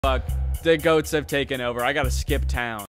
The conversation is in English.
Fuck. The goats have taken over. I gotta skip town.